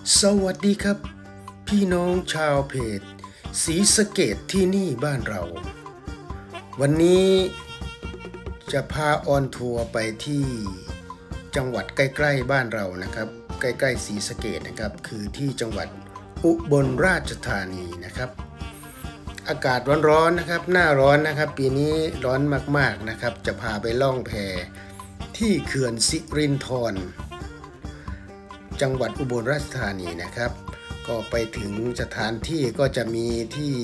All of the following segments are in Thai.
สวัสดีครับพี่น้องชาวเพจศรีสะเกษที่นี่บ้านเราวันนี้จะพาออนทัวร์ไปที่จังหวัดใกล้ๆบ้านเรานะครับใกล้ๆศรีสะเกษนะครับคือที่จังหวัดอุบลราชธานีนะครับอากาศร้อนๆนะครับหน้าร้อนนะครับปีนี้ร้อนมากๆนะครับจะพาไปล่องแพที่เขื่อนสิรินธรจังหวัดอุบลราชธานีนะครับก็ไปถึงสถานที่ก็จะมีที่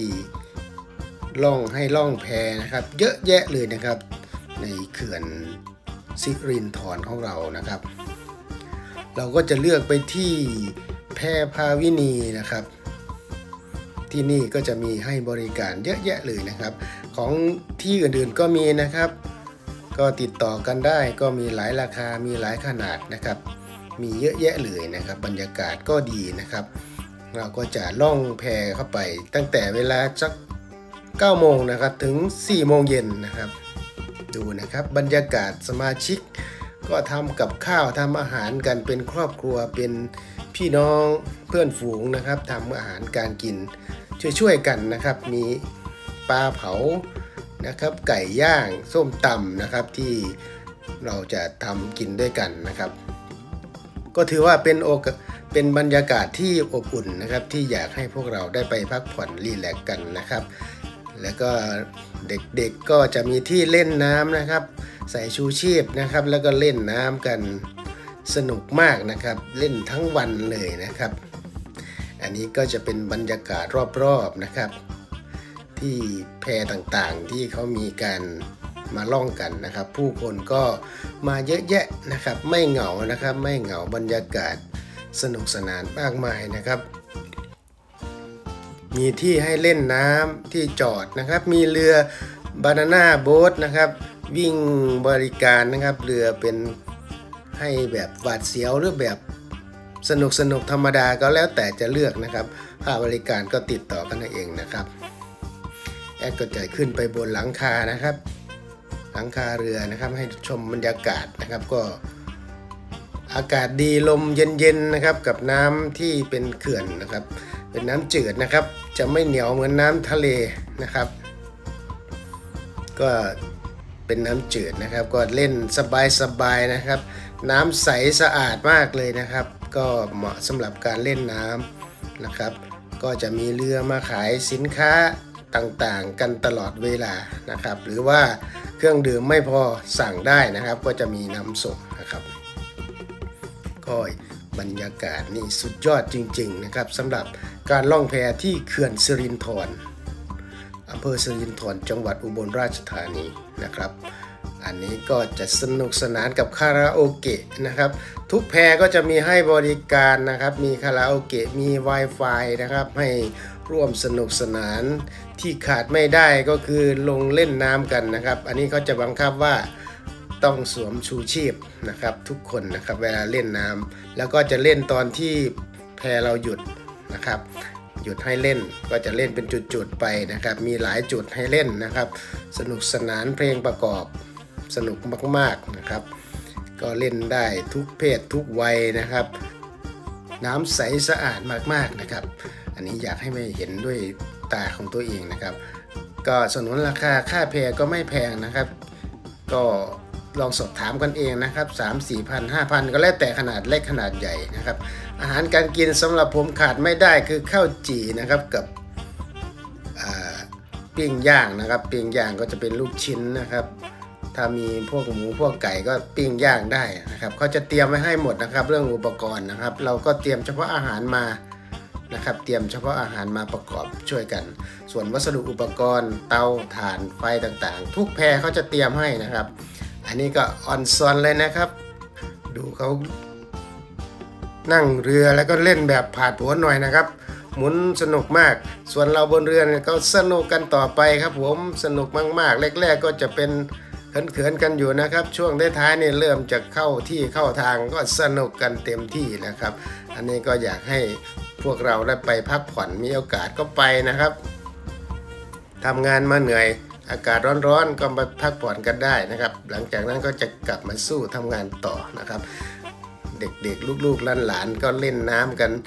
ล่องแพนะครับเยอะแยะเลยนะครับในเขื่อนสิรินธรของเรานะครับเราก็จะเลือกไปที่แพภาวินีนะครับที่นี่ก็จะมีให้บริการเยอะแยะเลยนะครับของที่อื่นๆก็มีนะครับก็ติดต่อกันได้ก็มีหลายราคามีหลายขนาดนะครับมีเยอะแยะเลยนะครับบรรยากาศก็ดีนะครับเราก็จะล่องแพเข้าไปตั้งแต่เวลาสัก9 โมงนะครับถึง4 โมงเย็นนะครับดูนะครับบรรยากาศสมาชิกก็ทำกับข้าวทำอาหารกันเป็นครอบครัวเป็นพี่น้องเพื่อนฝูงนะครับทำอาหารการกินช่วยกันนะครับมีปลาเผานะครับไก่ย่างส้มตำนะครับที่เราจะทำกินด้วยกันนะครับก็ถือว่าเป็นบรรยากาศที่อบอุ่นนะครับที่อยากให้พวกเราได้ไปพักผ่อนรีแลกซ์กันนะครับแล้วก็เด็กๆก็จะมีที่เล่นน้ำนะครับใส่ชูชีพนะครับแล้วก็เล่นน้ำกันสนุกมากนะครับเล่นทั้งวันเลยนะครับอันนี้ก็จะเป็นบรรยากาศรอบๆนะครับที่แพต่างๆที่เขามีการมาล่องกันนะครับผู้คนก็มาเยอะแยะนะครับไม่เหงานะครับไม่เหงาบรรยากาศสนุกสนานมากมายนะครับมีที่ให้เล่นน้ำที่จอดนะครับมีเรือบานาน่าโบ๊ทนะครับวิ่งบริการนะครับเรือเป็นให้แบบหวาดเสียวหรือแบบสนุกธรรมดาก็แล้วแต่จะเลือกนะครับค่าบริการก็ติดต่อกันเองนะครับแอดก็จะขึ้นไปบนหลังคานะครับหลังคาเรือนะครับให้ชมบรรยากาศนะครับก็อากาศดีลมเย็นๆนะครับกับน้ำที่เป็นเขื่อนนะครับเป็นน้ำจืดนะครับจะไม่เหนียวเหมือนน้ำทะเลนะครับก็เป็นน้ำจืดนะครับก็เล่นสบายๆนะครับน้ำใสสะอาดมากเลยนะครับก็เหมาะสำหรับการเล่นน้ำนะครับก็จะมีเรือมาขายสินค้าต่างๆกันตลอดเวลานะครับหรือว่าเครื่องดื่มไม่พอสั่งได้นะครับก็จะมีนำส่งนะครับก็บรรยากาศนี่สุดยอดจริงๆนะครับสำหรับการล่องแพที่เขื่อนสิรินธรอำเภอสิรินธรจังหวัดอุบลราชธานีนะครับอันนี้ก็จะสนุกสนานกับคาราโอเกะนะครับทุกแพก็จะมีให้บริการนะครับมีคาราโอเกะมี Wi-Fi นะครับให้ร่วมสนุกสนานที่ขาดไม่ได้ก็คือลงเล่นน้ำกันนะครับอันนี้เขาจะบังคับว่าต้องสวมชูชีพนะครับทุกคนนะครับเวลาเล่นน้ำแล้วก็จะเล่นตอนที่แพเราหยุดนะครับหยุดให้เล่นก็จะเล่นเป็นจุดๆไปนะครับมีหลายจุดให้เล่นนะครับสนุกสนานเพลงประกอบสนุกมากๆนะครับก็เล่นได้ทุกเพศทุกวัยนะครับน้ำใสสะอาดมากๆนะครับอันนี้อยากให้ไม่เห็นด้วยตาของตัวเองนะครับก็สนุนราคาค่าแพก็ไม่แพงนะครับก็ลองสอบถามกันเองนะครับ3-4,000 5,000ก็แล้วแต่ขนาดเล็กขนาดใหญ่นะครับอาหารการกินสำหรับผมขาดไม่ได้คือข้าวจี่นะครับกับปิ้งย่างนะครับปิ้งย่างก็จะเป็นลูกชิ้นนะครับถ้ามีพวกหมูพวกไก่ก็ปิ้งย่างได้นะครับเขาจะเตรียมไว้ให้หมดนะครับเรื่องอุปกรณ์นะครับเราก็เตรียมเฉพาะอาหารมานะครับเตรียมเฉพาะอาหารมาประกอบช่วยกันส่วนวัสดุอุปกรณ์เตาถ่านไฟต่างๆทุกแพเขาจะเตรียมให้นะครับอันนี้ก็ออนซอนเลยนะครับดูเขานั่งเรือแล้วก็เล่นแบบผาดโผนหน่อยนะครับหมุนสนุกมากส่วนเราบนเรือเนี่ยก็สนุกกันต่อไปครับผมสนุกมากๆแรกๆก็จะเป็นเขินๆกันอยู่นะครับช่วงท้ายๆนี่เริ่มจะเข้าที่เข้าทางก็สนุกกันเต็มที่นะครับอันนี้ก็อยากให้พวกเราได้ไปพักผ่อนมีโอกาสก็ไปนะครับทำงานมาเหนื่อยอากาศร้อนๆก็มาพักผ่อนกันได้นะครับหลังจากนั้นก็จะกลับมาสู้ทำงานต่อนะครับเด็กๆลูกๆหลานๆก็เล่นน้ำกัน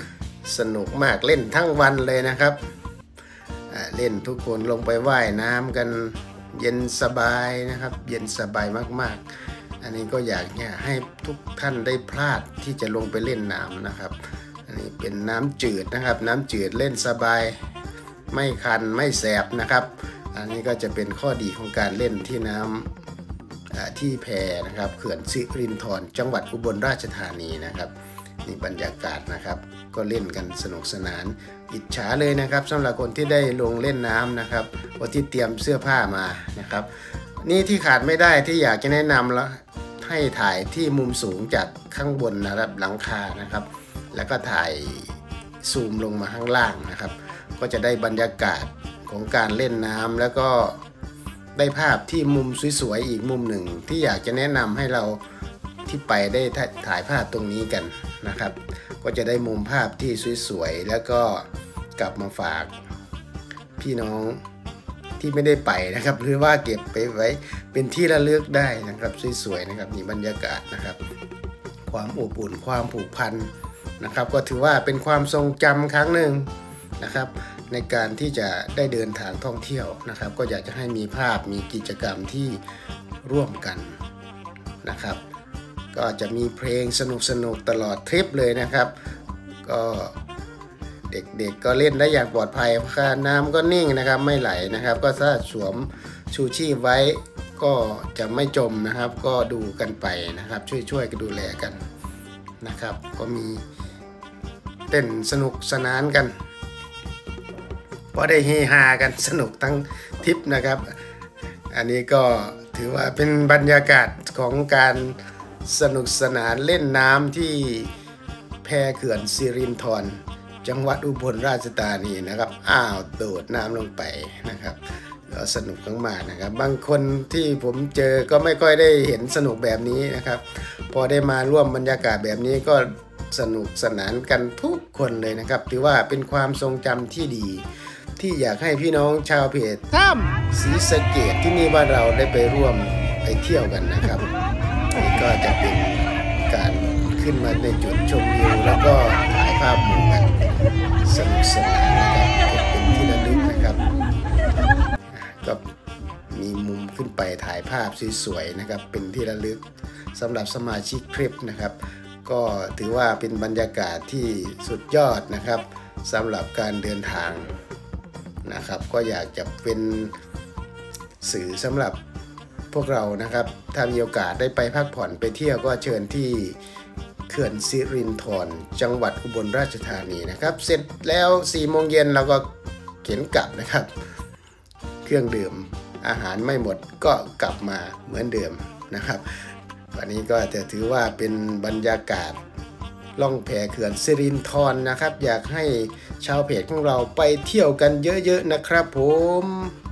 สนุกมากเล่นทั้งวันเลยนะครับเล่นทุกคนลงไปว่ายน้ำกันเย็นสบายนะครับเย็นสบายมากๆอันนี้ก็อยากให้ทุกท่านได้พลาดที่จะลงไปเล่นน้ำนะครับอันนี้เป็นน้ำจืดนะครับน้ำจืดเล่นสบายไม่คันไม่แสบนะครับอันนี้ก็จะเป็นข้อดีของการเล่นที่น้ำที่แพนะครับเขื่อนสิรินธรจังหวัดอุบลราชธานีนะครับนี่บรรยากาศนะครับก็เล่นกันสนุกสนานอิจฉาเลยนะครับสำหรับคนที่ได้ลงเล่นน้ำนะครับคนที่เตรียมเสื้อผ้ามานะครับนี่ที่ขาดไม่ได้ที่อยากจะแนะนำแล้วให้ถ่ายที่มุมสูงจากข้างบนนะครับหลังคานะครับแล้วก็ถ่ายซูมลงมาข้างล่างนะครับก็จะได้บรรยากาศของการเล่นน้ำแล้วก็ได้ภาพที่มุมสวยๆอีกมุมหนึ่งที่อยากจะแนะนำให้เราที่ไปได้ถ่ายภาพตรงนี้กันนะครับก็จะได้มุมภาพที่สวยๆแล้วก็กลับมาฝากพี่น้องที่ไม่ได้ไปนะครับหรือว่าเก็บไปไว้เป็นที่ระลึกได้นะครับสวยๆนะครับนี่บรรยากาศนะครับความอบอุ่นความผูกพันนะครับก็ถือว่าเป็นความทรงจำครั้งหนึ่งนะครับในการที่จะได้เดินทางท่องเที่ยวนะครับก็อยากจะให้มีภาพมีกิจกรรมที่ร่วมกันนะครับก็จะมีเพลงสนุกๆตลอดทริปเลยนะครับก็เด็กๆก็เล่นได้อย่างปลอดภัยค่าน้ำก็นิ่งนะครับไม่ไหลนะครับก็ถ้าสวมชูชีพไว้ก็จะไม่จมนะครับก็ดูกันไปนะครับช่วยๆกันดูแลกันนะครับก็มีเต้นสนุกสนานกันพอได้เฮฮากันสนุกทั้งทริปนะครับอันนี้ก็ถือว่าเป็นบรรยากาศของการสนุกสนานเล่นน้ำที่แพเขื่อนสิรินธรจังหวัดอุบลราชธานีนะครับโดดน้ำลงไปนะครับก็สนุกมากๆนะครับบางคนที่ผมเจอก็ไม่ค่อยได้เห็นสนุกแบบนี้นะครับพอได้มาร่วมบรรยากาศแบบนี้ก็สนุกสนานกันทุกคนเลยนะครับถือว่าเป็นความทรงจำที่ดีที่อยากให้พี่น้องชาวเพจศรีสะเกษที่นี่บ้านเราได้ไปร่วมไปเที่ยวกันนะครับนี่ก็จะเป็นการขึ้นมาในจุดชมวิวแล้วก็ถ่ายภาพหมู่กันสนุกสนานนะครับเป็นที่ระลึกนะครับก็มีมุมขึ้นไปถ่ายภาพสวยๆนะครับเป็นที่ระลึกสำหรับสมาชิกทริปนะครับก็ถือว่าเป็นบรรยากาศที่สุดยอดนะครับสำหรับการเดินทางนะครับก็อยากจะเป็นสื่อสำหรับพวกเรานะครับถ้ามีโอกาสได้ไปพักผ่อนไปเที่ยวก็เชิญที่เขื่อนสิรินธรจังหวัดอุบลราชธานีนะครับเสร็จแล้ว4 โมงเย็นเราก็เข็นกลับนะครับเครื่องดื่มอาหารไม่หมดก็กลับมาเหมือนเดิมนะครับวันนี้ก็จะถือว่าเป็นบรรยากาศล่องแพเขื่อนสิรินธรนะครับอยากให้ชาวเพจของเราไปเที่ยวกันเยอะๆนะครับผม